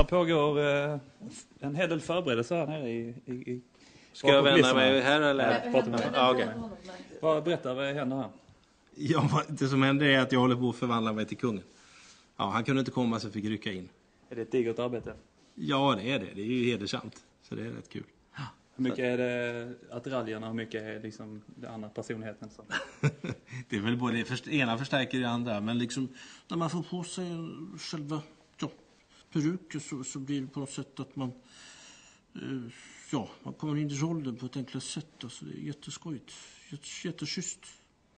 pågår en hel del förberedelser här nere i Ska jag vända mig här eller? Ja, okej. Berätta, vad händer här? Ja, det som händer är att jag håller på att förvandla mig till kungen. Ja, han kunde inte komma så jag fick rycka in. Är det ett digert arbete? Ja, det är det. Det är ju hedersamt. Så det är rätt kul. Hur mycket är det attiraljerna, hur mycket är liksom den andra personligheten? Så? Det är väl både ena förstärker det andra. Men liksom när man får på sig själva peruker så blir det på något sätt att man man kommer in i rollen på ett enklare sätt. Alltså, det är jätteskojigt. Jätteschysst.